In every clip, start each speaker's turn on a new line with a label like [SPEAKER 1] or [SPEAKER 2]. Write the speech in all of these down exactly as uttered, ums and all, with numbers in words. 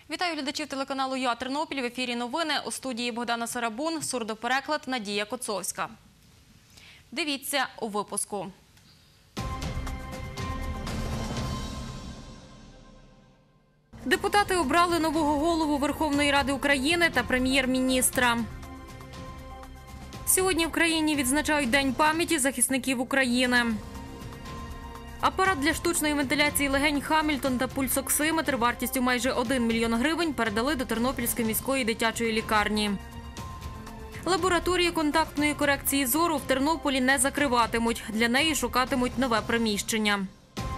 [SPEAKER 1] Вітаю глядачів телеканалу «Я Тернопіль». В ефірі новини. У студії Богдана Сарабун, сурдопереклад Надія Коцовська. Дивіться у випуску. Депутати обрали нового голову Верховної Ради України та прем'єр-міністра. Сьогодні в країні відзначають День пам'яті захисників України. Апарат для штучної вентиляції легень «Хамільтон» та пульсоксиметр вартістю майже один мільйон гривень передали до Тернопільської міської дитячої лікарні. Лабораторії контактної корекції зору в Тернополі не закриватимуть. Для неї шукатимуть нове приміщення.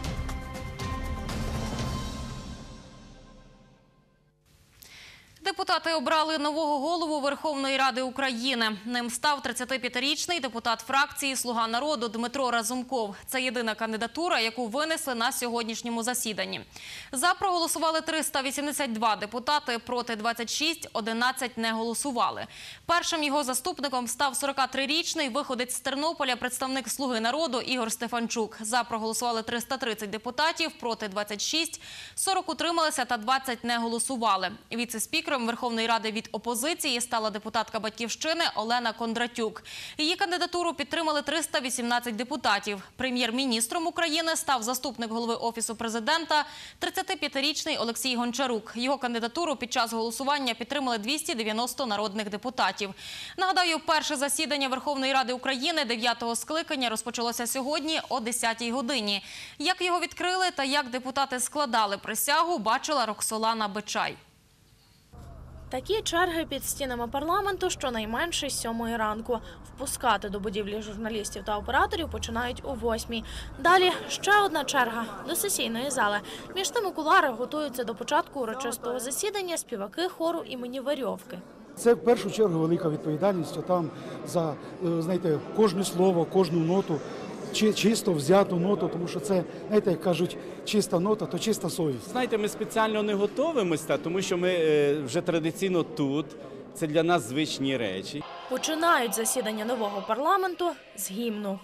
[SPEAKER 1] Депутати обрали нового голову Верховної Ради України. Ним став тридцятип'ятирічний депутат фракції «Слуга народу» Дмитро Разумков. Це єдина кандидатура, яку винесли на сьогоднішньому засіданні. За проголосували триста вісімдесят два депутати, проти двадцять шість, одинадцять не голосували. Першим його заступником став сорокатрирічний виходець з Тернополя, представник «Слуги народу» Ігор Стефанчук. За проголосували триста тридцять депутатів, проти двадцять шість, сорок утрималися та двадцять не голосували. Віце-спікером Верховної Ради від опозиції стала депутатка «Батьківщини» Олена Кондратюк. Її кандидатуру підтримали триста вісімнадцять депутатів. Прем'єр-міністром України став заступник голови Офісу президента тридцятип'ятирічний Олексій Гончарук. Його кандидатуру під час голосування підтримали двісті дев'яносто народних депутатів. Нагадаю, перше засідання Верховної Ради України дев'ятого скликання розпочалося сьогодні о десятій годині. Як його відкрили та як депутати складали присягу, бачила Роксолана Бичай.
[SPEAKER 2] Такі черги під стінами парламенту щонайменше з сьомої ранку. Впускати до будівлі журналістів та операторів починають о восьмій. Далі ще одна черга – до сесійної зали. Між тим у кулуарах готуються до початку урочистого засідання співаки хору імені Верьовки.
[SPEAKER 3] Це в першу чергу велика відповідальність, там за, знаєте, кожне слово, кожну ноту, чисто взяту ноту, тому що це, знаєте, як кажуть, чиста нота, то чиста совість.
[SPEAKER 4] Знаєте, ми спеціально не готуємося, тому що ми е, вже традиційно тут, це для нас звичні речі.
[SPEAKER 2] Починають засідання нового парламенту з гімну.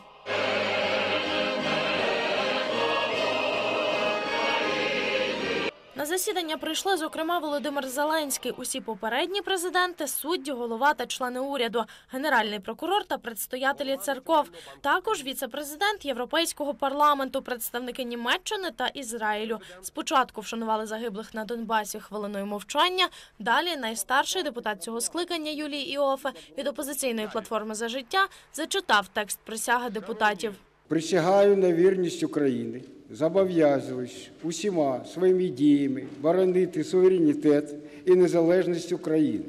[SPEAKER 2] На засідання прийшли, зокрема, Володимир Зеленський, усі попередні президенти, судді, голова та члени уряду, генеральний прокурор та предстоятелі церков. Також віце-президент Європейського парламенту, представники Німеччини та Ізраїлю. Спочатку вшанували загиблих на Донбасі хвилиною мовчання. Далі найстарший депутат цього скликання Юлій Іоффе від опозиційної платформи «За життя» зачитав текст присяги депутатів.
[SPEAKER 5] Присягаю на вірність України, зобов'язуюсь усіма своїми діями боронити суверенітет і незалежність України.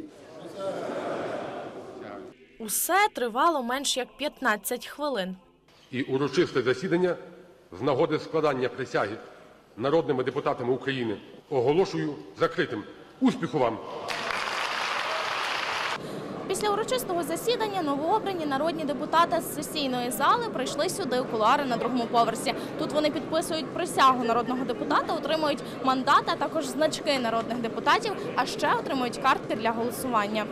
[SPEAKER 2] Усе тривало менш як п'ятнадцять хвилин.
[SPEAKER 6] І урочисте засідання з нагоди складання присяги народними депутатами України оголошую закритим. Успіху вам!
[SPEAKER 2] Після урочистого засідання новообрані народні депутати з сесійної зали прийшли сюди у кулуари на другому поверсі. Тут вони підписують присягу народного депутата, отримують мандат, а також значки народних депутатів, а ще отримують картки для голосування.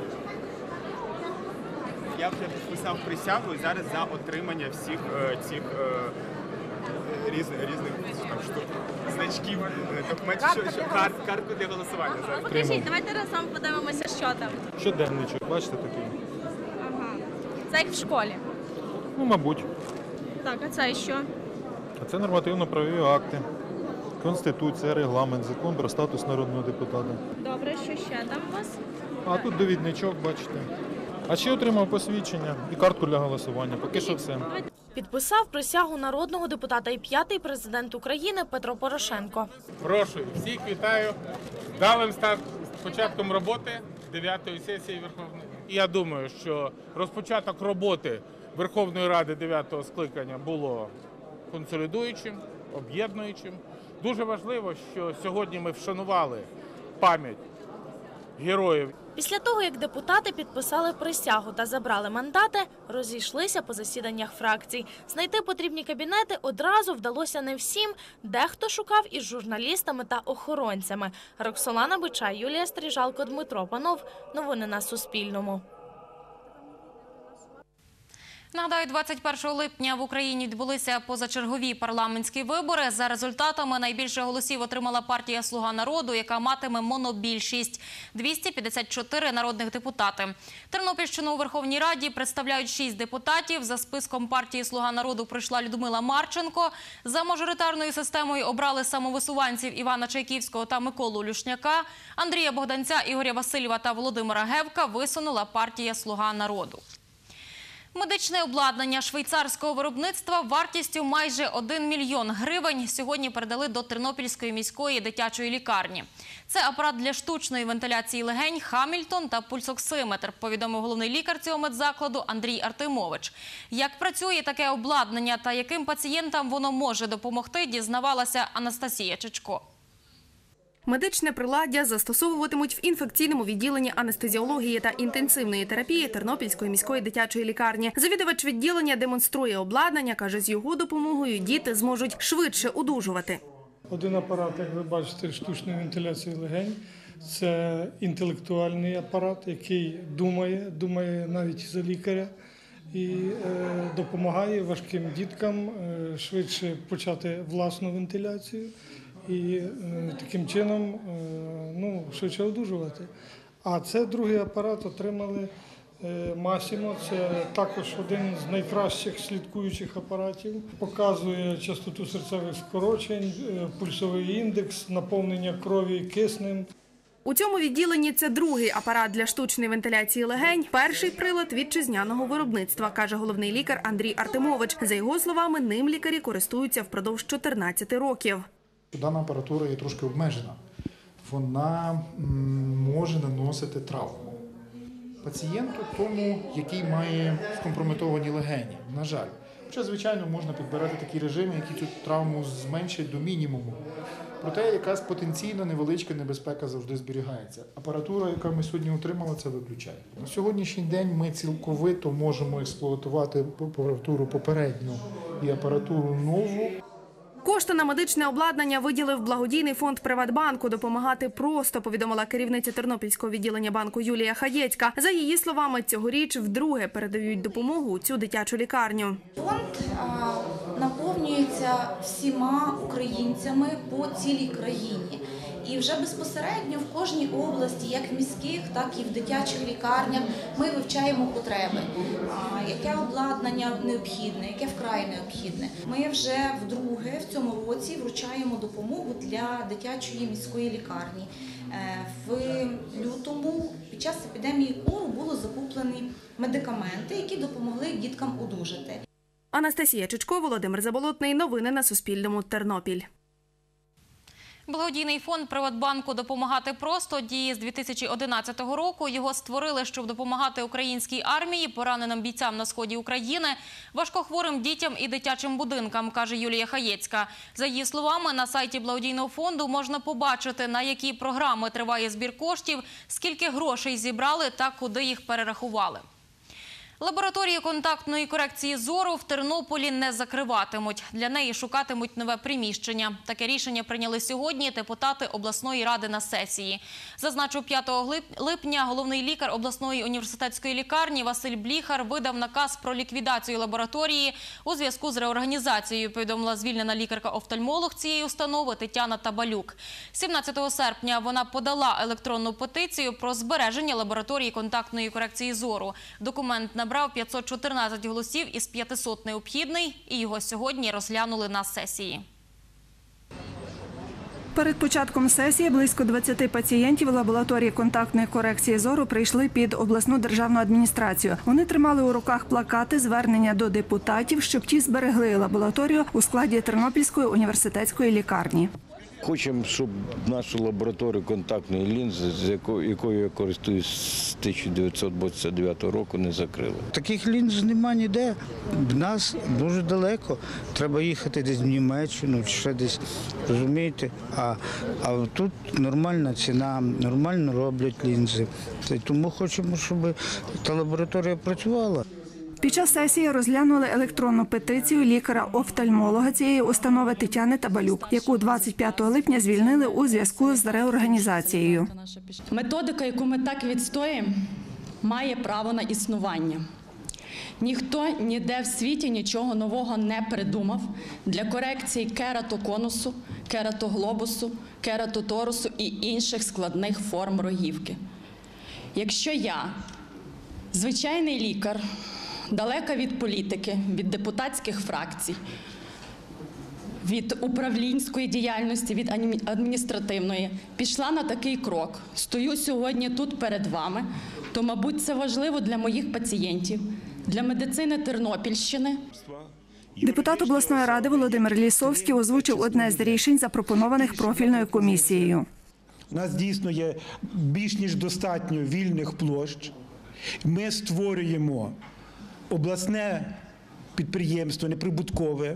[SPEAKER 7] Я вже підписав присягу і зараз за отримання всіх е, цих е, різних, різних там, штук, значків, документів, що, що, карт, картку для голосування. Зараз.
[SPEAKER 2] Покажіть, давайте разом подивимося, що там.
[SPEAKER 8] Щоденничок, бачите такий?
[SPEAKER 2] Ага. Це як в школі?
[SPEAKER 8] Ну, мабуть.
[SPEAKER 2] Так, а це що?
[SPEAKER 8] А це нормативно-правові акти. Конституція, регламент, закон про статус народного депутата.
[SPEAKER 2] Добре, що ще там у вас?
[SPEAKER 8] А тут довідничок, бачите. А ще отримав посвідчення і картку для голосування. Поки що все.
[SPEAKER 2] Підписав присягу народного депутата і п'ятий президент України Петро Порошенко.
[SPEAKER 9] Прошу, всіх вітаю з вдалим початком роботи дев'ятої сесії Верховної. І я думаю, що розпочаток роботи Верховної Ради дев'ятого скликання було консолідуючим, об'єднуючим. Дуже важливо, що сьогодні ми вшанували пам'ять героїв.
[SPEAKER 2] Після того, як депутати підписали присягу та забрали мандати, розійшлися по засіданнях фракцій. Знайти потрібні кабінети одразу вдалося не всім. Дехто шукав із журналістами та охоронцями. Роксолана Бичай, Юлія Стрижалко, Дмитро Панов. Новини на Суспільному.
[SPEAKER 1] Нагадаю, двадцять першого липня в Україні відбулися позачергові парламентські вибори. За результатами найбільше голосів отримала партія «Слуга народу», яка матиме монобільшість – двісті п'ятдесят чотири народних депутати. Тернопільщину у Верховній Раді представляють шість депутатів. За списком партії «Слуга народу» пройшла Людмила Марченко. За мажоритарною системою обрали самовисуванців Івана Чайківського та Миколу Люшняка. Андрія Богданця, Ігоря Васильєва та Володимира Гевка висунула партія «Слуга народу». Медичне обладнання швейцарського виробництва вартістю майже один мільйон гривень сьогодні передали до Тернопільської міської дитячої лікарні. Це апарат для штучної вентиляції легень «Хамільтон» та пульсоксиметр, повідомив головний лікар цього медзакладу Андрій Артемович. Як працює таке обладнання та яким пацієнтам воно може допомогти, дізнавалася Анастасія Чичко.
[SPEAKER 10] Медичне приладдя застосовуватимуть в інфекційному відділенні анестезіології та інтенсивної терапії Тернопільської міської дитячої лікарні. Завідувач відділення демонструє обладнання, каже, з його допомогою діти зможуть швидше одужувати.
[SPEAKER 11] Один апарат, як ви бачите, штучної вентиляції легень. Це інтелектуальний апарат, який думає, думає навіть за лікаря і е, допомагає важким діткам е, швидше почати власну вентиляцію. І е, таким чином е, ну, швидше одужувати. А це другий апарат отримали е, Масімо. Це також один з найкращих слідкуючих апаратів. Показує частоту серцевих скорочень, е, пульсовий індекс, наповнення крові киснем.
[SPEAKER 10] У цьому відділенні це другий апарат для штучної вентиляції легень. Перший прилад вітчизняного виробництва, каже головний лікар Андрій Артемович. За його словами, ним лікарі користуються впродовж чотирнадцяти років.
[SPEAKER 12] Дана апаратура є трошки обмежена. Вона може наносити травму пацієнту, тому, який має скомпрометовані легені, на жаль. Хоча, звичайно, можна підбирати такі режими, які цю травму зменшать до мінімуму. Проте якась потенційно невеличка небезпека завжди зберігається. Апаратура, яка ми сьогодні отримали, це виключає. На сьогоднішній день ми цілковито можемо експлуатувати апаратуру попередню і апаратуру нову.
[SPEAKER 10] Кошти на медичне обладнання виділив благодійний фонд «Приватбанку». Допомагати просто, повідомила керівниця Тернопільського відділення банку Юлія Хаєцька. За її словами, цьогоріч вдруге передають допомогу у цю дитячу лікарню.
[SPEAKER 13] Фонд а, наповнюється всіма українцями по цілій країні. І вже безпосередньо в кожній області, як в міських, так і в дитячих лікарнях, ми вивчаємо потреби. Яке обладнання необхідне, яке вкрай необхідне. Ми вже вдруге в цьому році вручаємо допомогу для дитячої міської лікарні. В лютому під час епідемії кору було закуплені медикаменти, які допомогли діткам одужати.
[SPEAKER 10] Анастасія Чичко, Володимир Заболотний. Новини на Суспільному. Тернопіль.
[SPEAKER 1] Благодійний фонд «Приватбанку» «Допомагати просто» діє з дві тисячі одинадцятого року. Його створили, щоб допомагати українській армії, пораненим бійцям на сході України, важкохворим дітям і дитячим будинкам, каже Юлія Хаєцька. За її словами, на сайті благодійного фонду можна побачити, на які програми триває збір коштів, скільки грошей зібрали та куди їх перерахували. Лабораторію контактної корекції зору в Тернополі не закриватимуть. Для неї шукатимуть нове приміщення. Таке рішення прийняли сьогодні депутати обласної ради на сесії. Зазначу, п'ятого липня головний лікар обласної університетської лікарні Василь Бліхар видав наказ про ліквідацію лабораторії у зв'язку з реорганізацією, повідомила звільнена лікарка-офтальмолог цієї установи Тетяна Табалюк. сімнадцятого серпня вона подала електронну петицію про збереження лабораторії контактної корекції зору. Документ набрав п'ятсот чотирнадцять голосів із п'ятисот необхідний, і його сьогодні розглянули на сесії.
[SPEAKER 14] Перед початком сесії близько двадцяти пацієнтів лабораторії контактної корекції зору прийшли під обласну державну адміністрацію. Вони тримали у руках плакати звернення до депутатів, щоб ті зберегли лабораторію у складі Тернопільської університетської лікарні.
[SPEAKER 15] Хочемо, щоб нашу лабораторію контактної лінзи, з якою, якою я користуюсь з тисяча дев'ятсот двадцять дев'ятого року, не закрили.
[SPEAKER 16] Таких лінз немає ніде. В нас дуже далеко. Треба їхати десь в Німеччину, чи ще десь, розумієте? А, а тут нормальна ціна, нормально роблять лінзи. Тому хочемо, щоб та лабораторія працювала.
[SPEAKER 14] Під час сесії розглянули електронну петицію лікаря-офтальмолога цієї установи Тетяни Табалюк, яку двадцять п'ятого липня звільнили у зв'язку з реорганізацією.
[SPEAKER 17] Методика, яку ми так відстоїмо, має право на існування. Ніхто ніде в світі нічого нового не придумав для корекції кератоконусу, кератоглобусу, кератоторусу і інших складних форм рогівки. Якщо я, звичайний лікар, далека від політики, від депутатських фракцій, від управлінської діяльності, від адміністративної, пішла на такий крок, стою сьогодні тут перед вами, то, мабуть, це важливо для моїх пацієнтів, для медицини Тернопільщини.
[SPEAKER 14] Депутат обласної ради Володимир Лісовський озвучив одне з рішень, запропонованих профільною комісією.
[SPEAKER 18] У нас дійсно є більш ніж достатньо вільних площ. Ми створюємо обласне підприємство, неприбуткове,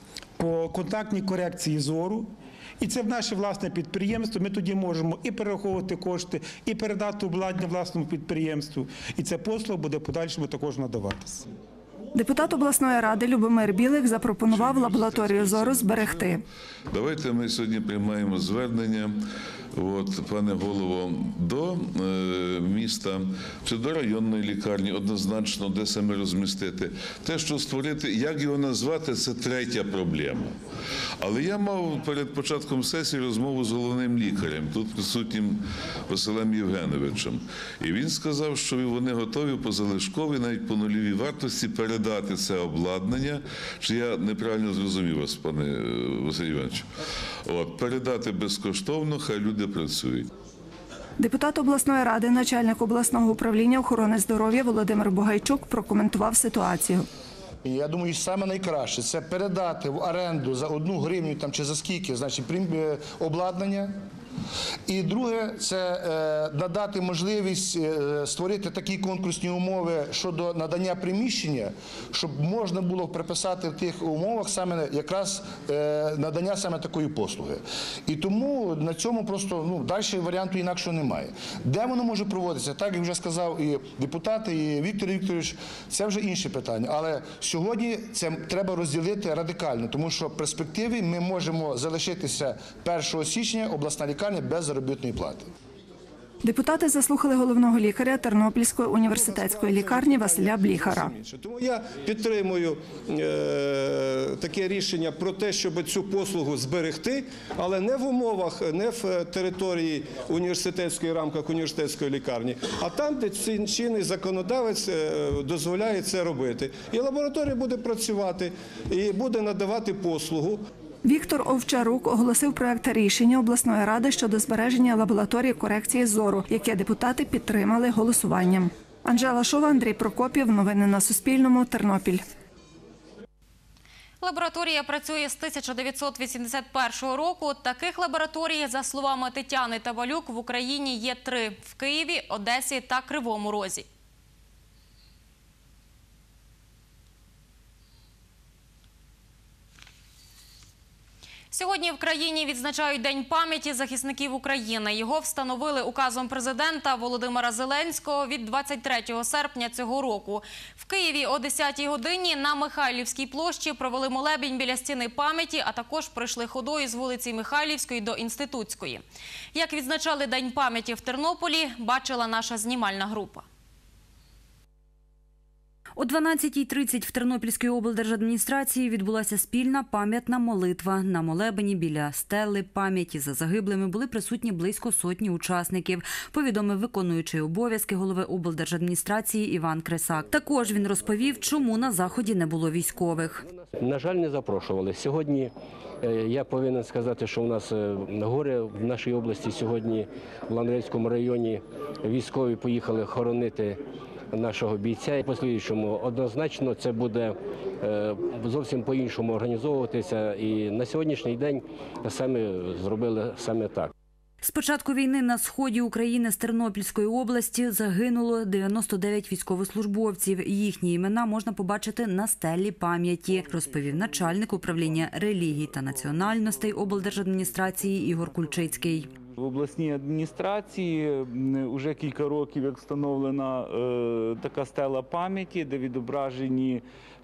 [SPEAKER 18] по контактній корекції зору. І це в наше власне підприємство. Ми тоді можемо і перераховувати кошти, і передати обладнання власному підприємству. І ця послуга буде в подальшому також надаватися.
[SPEAKER 14] Депутат обласної ради Любомир Білик запропонував лабораторію зору зберегти.
[SPEAKER 19] Давайте ми сьогодні приймаємо звернення, от, пане голово, до е, міста чи до районної лікарні однозначно, де саме розмістити. Те, що створити, як його назвати, це третя проблема. Але я мав перед початком сесії розмову з головним лікарем, тут присутнім Василем Євгеновичем. І він сказав, що вони готові по залишковій, навіть по нульовій вартості передати це обладнання. Чи я неправильно зрозумів вас, пане Василь Іванович? От, передати безкоштовно, хай люди працюють.
[SPEAKER 14] Депутат обласної ради, начальник обласного управління охорони здоров'я Володимир Бугайчук прокоментував ситуацію.
[SPEAKER 20] Я думаю, саме найкраще – це передати в оренду за одну гривню там, чи за скільки, значить, обладнання. І друге – це е, надати можливість е, створити такі конкурсні умови щодо надання приміщення, щоб можна було приписати в тих умовах саме якраз е, надання саме такої послуги. І тому на цьому просто ну, далі варіанту інакшого немає. Де воно може проводитися? Так, як вже сказав і депутат, і Віктор Вікторович, це вже інше питання. Але сьогодні це треба розділити радикально, тому що в перспективі ми можемо залишитися першого січня обласна лікарня без заробітної плати.
[SPEAKER 14] Депутати заслухали головного лікаря Тернопільської університетської лікарні Василя Бліхара.
[SPEAKER 21] Тому я підтримую е, таке рішення про те, щоб цю послугу зберегти, але не в умовах, не в території університетської, рамках університетської лікарні, а там, де чинний законодавець е, дозволяє це робити. І лабораторія буде працювати, і буде надавати послугу.
[SPEAKER 14] Віктор Овчарук оголосив проект рішення обласної ради щодо збереження лабораторії корекції зору, яке депутати підтримали голосуванням. Анжела Шова, Андрій Прокопів. Новини на Суспільному. Тернопіль.
[SPEAKER 1] Лабораторія працює з тисяча дев'ятсот вісімдесят першого року. Таких лабораторій, за словами Тетяни Тавалюк, в Україні є три – в Києві, Одесі та Кривому Розі. Сьогодні в країні відзначають День пам'яті захисників України. Його встановили указом президента Володимира Зеленського від двадцять третього серпня цього року. В Києві о десятій годині на Михайлівській площі провели молебень біля стіни пам'яті, а також пройшли ходою з вулиці Михайлівської до Інститутської. Як відзначали День пам'яті в Тернополі, бачила наша знімальна група.
[SPEAKER 22] О дванадцятій тридцять в Тернопільській облдержадміністрації відбулася спільна пам'ятна молитва. На молебені біля стели пам'яті за загиблими були присутні близько сотні учасників, повідомив виконуючий обов'язки голови облдержадміністрації Іван Кресак. Також він розповів, чому на заході не було військових.
[SPEAKER 23] На жаль, не запрошували. Сьогодні я повинен сказати, що у нас горе в нашій області сьогодні в Ландрецькому районі військові поїхали хоронити нашого бійця. В послідуючому однозначно це буде зовсім по-іншому організовуватися. І на сьогоднішній день саме зробили саме так.
[SPEAKER 22] З початку війни на сході України з Тернопільської області загинуло дев'яносто дев'ять військовослужбовців. Їхні імена можна побачити на стелі пам'яті, розповів начальник управління релігій та національностей облдержадміністрації Ігор Кульчицький.
[SPEAKER 24] В обласній адміністрації вже кілька років як встановлена е, така стела пам'яті, де відображені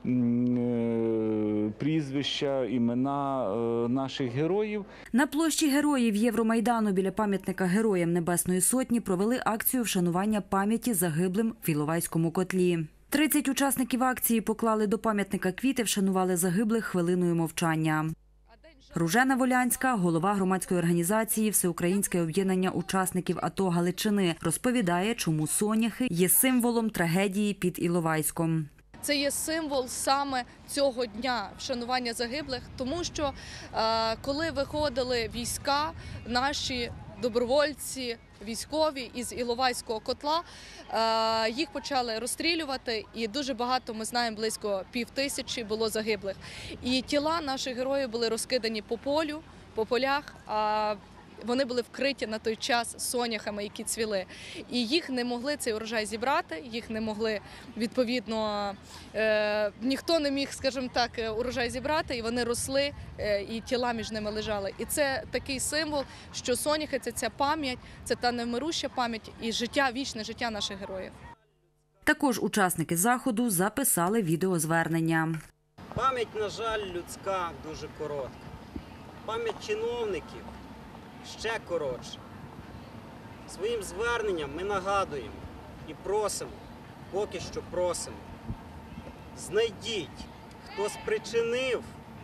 [SPEAKER 24] е, прізвища, імена е, наших героїв.
[SPEAKER 22] На площі Героїв Євромайдану біля пам'ятника Героям Небесної Сотні провели акцію вшанування пам'яті загиблим в Іловайському котлі. тридцять учасників акції поклали до пам'ятника квіти, вшанували загиблих хвилиною мовчання. Ружена Волянська, голова громадської організації «Всеукраїнське об'єднання учасників АТО Галичини», розповідає, чому соняхи є символом трагедії під Іловайськом.
[SPEAKER 3] Це є символ саме цього дня вшанування загиблих, тому що е, коли виходили війська, наші добровольці, військові із Іловайського котла, е, їх почали розстрілювати, і дуже багато, ми знаємо, близько пів тисячі було загиблих. І тіла наших героїв були розкидані по полю, по полях, а вони були вкриті на той час соняхами, які цвіли. І їх не могли цей урожай зібрати, їх не могли, відповідно, е, ніхто не міг, скажімо так, урожай зібрати, і вони росли, е, і тіла між ними лежали. І це такий символ, що соняхи – це ця пам'ять, це та невмируща пам'ять і життя, вічне життя наших героїв.
[SPEAKER 22] Також учасники заходу записали відеозвернення.
[SPEAKER 4] Пам'ять, на жаль, людська дуже коротка. Пам'ять чиновників ще коротше. Своїм зверненням ми нагадуємо і просимо, поки що просимо, знайдіть, хто спричинив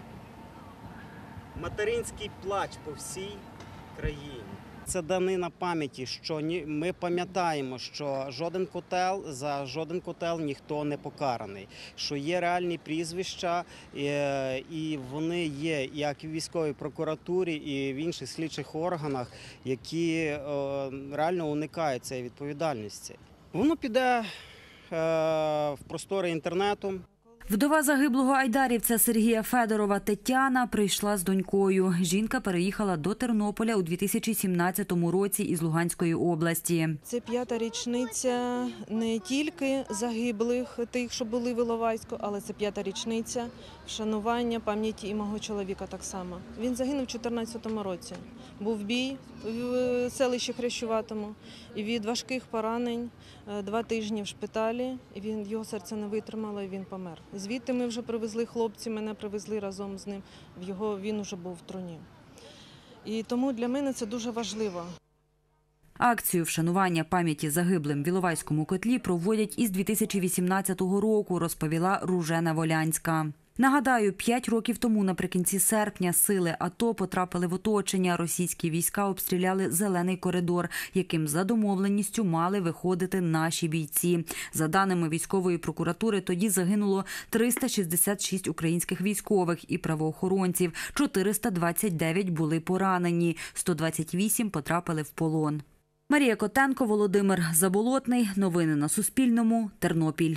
[SPEAKER 4] материнський плач по всій країні. Це данина пам'яті, що ми пам'ятаємо, що жоден котел, за жоден котел ніхто не покараний, що є реальні прізвища, і вони є як в військовій прокуратурі, і в інших слідчих органах, які реально уникають цієї відповідальності. Воно піде в простори інтернету.
[SPEAKER 22] Вдова загиблого айдарівця Сергія Федорова Тетяна прийшла з донькою. Жінка переїхала до Тернополя у дві тисячі сімнадцятому році із Луганської області.
[SPEAKER 5] Це п'ята річниця не тільки загиблих, тих, що були в Іловайську, але це п'ята річниця вшанування пам'яті і мого чоловіка так само. Він загинув у чотирнадцятому році. Був бій в селищі Хрещуватому, і від важких поранень два тижні в шпиталі, і він, його серце не витримало, і він помер. Звідти ми вже привезли хлопці, мене привезли разом з ним, в його, він вже був в труні. І тому для мене це дуже важливо.
[SPEAKER 22] Акцію вшанування пам'яті загиблим в Іловайському котлі проводять із дві тисячі вісімнадцятого року, розповіла Ружена Волянська. Нагадаю, п'ять років тому наприкінці серпня сили АТО потрапили в оточення. Російські війська обстріляли зелений коридор, яким за домовленістю мали виходити наші бійці. За даними військової прокуратури, тоді загинуло триста шістдесят шість українських військових і правоохоронців, чотириста двадцять дев'ять були поранені, сто двадцять вісім потрапили в полон. Марія Котенко, Володимир Заболотний. Новини на Суспільному. Тернопіль.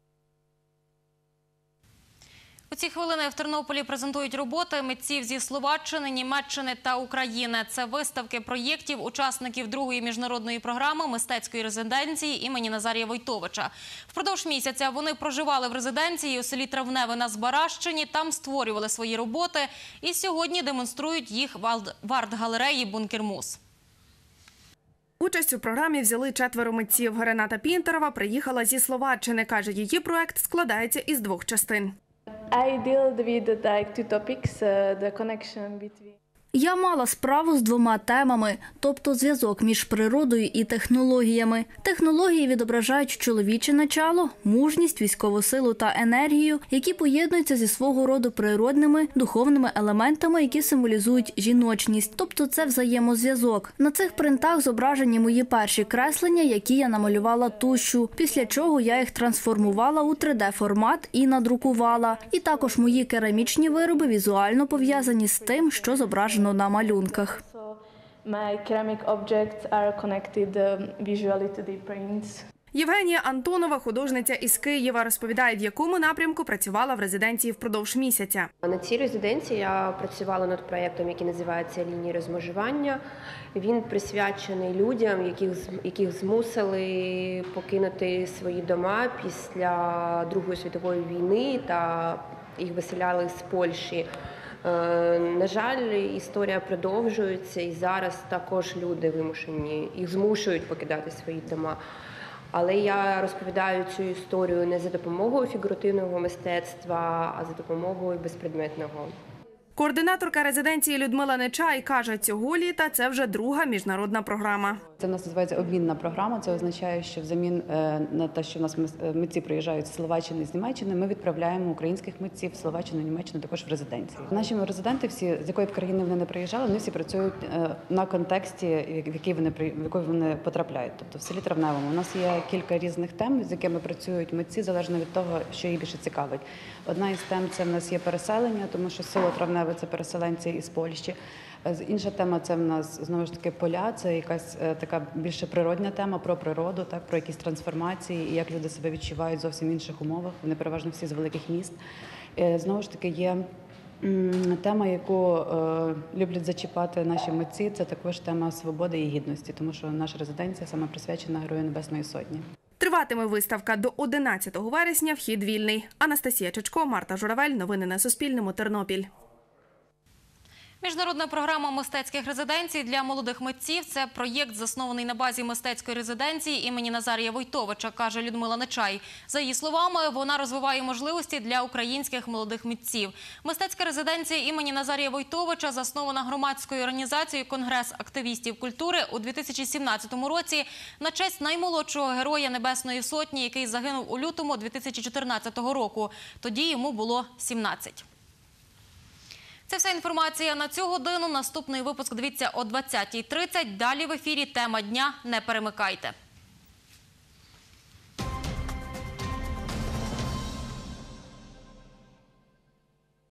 [SPEAKER 1] У ці хвилини в Тернополі презентують роботи митців зі Словаччини, Німеччини та України. Це виставки проєктів учасників другої міжнародної програми мистецької резиденції імені Назарія Войтовича. Впродовж місяця вони проживали в резиденції у селі Травневе на Збаращині, там створювали свої роботи і сьогодні демонструють їх в арт-галереї «Бункер-Мус».
[SPEAKER 10] Участь у програмі взяли четверо митців. Рената Пінтерова приїхала зі Словаччини. Каже, її проект складається із двох частин.
[SPEAKER 6] I dealt with like two topics, uh, the connection between.
[SPEAKER 25] Я мала справу з двома темами, тобто зв'язок між природою і технологіями. Технології відображають чоловіче начало, мужність, військову силу та енергію, які поєднуються зі свого роду природними, духовними елементами, які символізують жіночність. Тобто це взаємозв'язок. На цих принтах зображені мої перші креслення, які я намалювала тушю, після чого я їх трансформувала у три де-формат і надрукувала. І також мої керамічні вироби візуально пов'язані з тим, що зображено на малюнках.
[SPEAKER 6] My ceramic objects are connected visually to the prints.
[SPEAKER 10] Євгенія Антонова, художниця із Києва, розповідає, в якому напрямку працювала в резиденції впродовж місяця.
[SPEAKER 26] На цій резиденції я працювала над проєктом, який називається «Лінії розмежування». Він присвячений людям, яких, яких змусили покинути свої дома після Другої світової війни та їх виселяли з Польщі. На жаль, історія продовжується, і зараз також люди вимушені, їх змушують покидати свої дома. Але я розповідаю цю історію не за допомогою фігуративного мистецтва, а за допомогою безпредметного.
[SPEAKER 10] Координаторка резиденції Людмила Нечай каже, цього літа це вже друга міжнародна програма.
[SPEAKER 2] Це в нас називається обмінна програма. Це означає, що взамін на те, що в нас митці приїжджають з Словаччини, з Німеччини, ми відправляємо українських митців в Словаччину, Німеччину також в резиденції. Наші резиденти, всі, з якої б країни вони не приїжджали, вони всі працюють на контексті, в який вони, в який вони потрапляють. Тобто в селі Травневому у нас є кілька різних тем, з якими працюють митці, залежно від того, що їх більше цікавить. Одна із тем – це в нас є переселення, тому що село Травневе – це переселенці із Польщі. Інша тема – це в нас, знову ж таки, поля, це якась така більше природня тема про природу, так, про якісь трансформації і як люди себе відчувають в зовсім інших умовах. Вони переважно всі з великих міст. Знову ж таки, є тема, яку е, люблять зачіпати наші митці, це також тема свободи і гідності, тому що наша резиденція саме присвячена Герою Небесної Сотні.
[SPEAKER 10] Триватиме виставка до одинадцятого вересня, вхід вільний. Анастасія Чечко, Марта Журавель. Новини на Суспільному. Тернопіль.
[SPEAKER 1] Міжнародна програма мистецьких резиденцій для молодих митців – це проєкт, заснований на базі мистецької резиденції імені Назарія Войтовича, каже Людмила Нечай. За її словами, вона розвиває можливості для українських молодих митців. Мистецька резиденція імені Назарія Войтовича заснована громадською організацією «Конгрес активістів культури» у дві тисячі сімнадцятому році на честь наймолодшого Героя Небесної Сотні, який загинув у лютому дві тисячі чотирнадцятого року. Тоді йому було сімнадцять. Це вся інформація на цю годину. Наступний випуск дивіться о двадцятій тридцять. Далі в ефірі «Тема дня». Не перемикайте.